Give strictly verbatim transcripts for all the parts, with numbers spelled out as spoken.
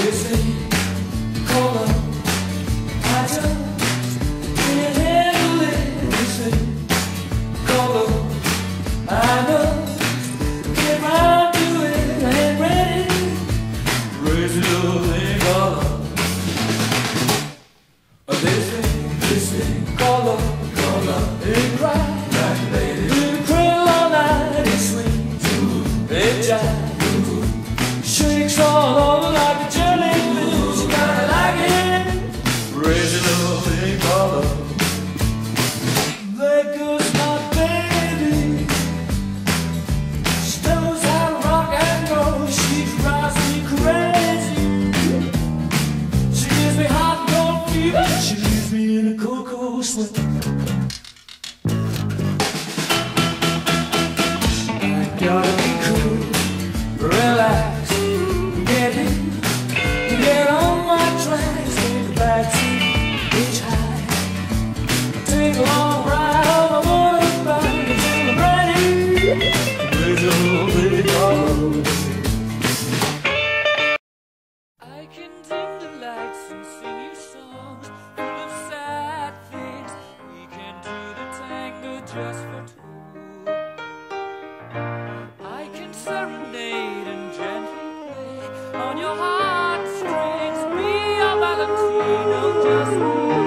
This thing called love, I just can't handle it. This thing called love, I know. Get round to it, I ain't ready. Crazy little thing called love. This thing, this thing called love, called love. It cries, right, lady. It cradle all night, it swings, it jives, shakes all over like a jellyfish. You gotta like it. Crazy little thing called love. There goes my baby. She knows how to rock and roll. She drives me crazy. She gives me hot and cold fever. She leaves me in a cold, cold sweat. I gotta be cool, relax, get in, get on my tracks, take a backseat, hitchhike, take a long ride on my motorbike until I'm ready. Crazy little thing called love. I can dim the lights and sing you songs full of sad things. We can do the tango just for two. I can serenade and gently play on your heartstrings. Be a Valentino, just me.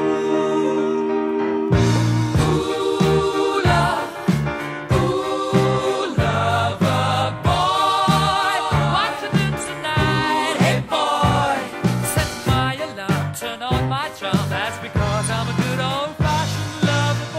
Ooh, love, ooh, lover boy, what to do tonight? Hey boy, set my alarm, turn on my charm. That's because I'm a good old-fashioned lover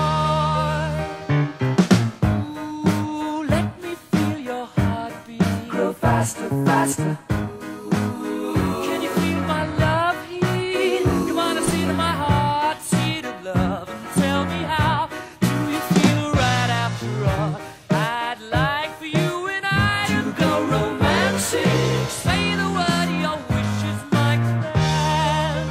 boy. Ooh, let me feel your heartbeat grow faster, faster. Can you feel my love heat? You wanna see to my heart, seed of love, and tell me how do you feel right after all? I'd like for you and I to go romantic. Say the word, your wishes might grant.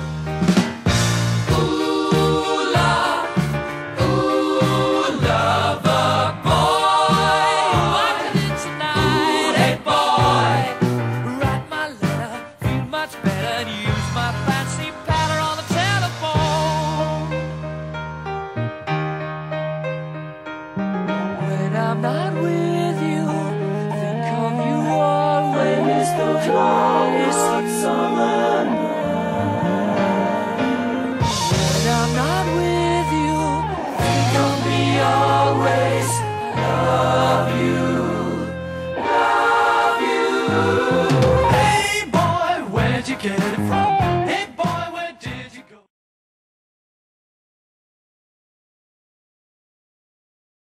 Ooh, love, ooh, lover boy, what can it tonight? Hey boy, write my letter, feel much better, and use my fancy patter on the telephone. When I'm not with you, think of you always. The longest hot summer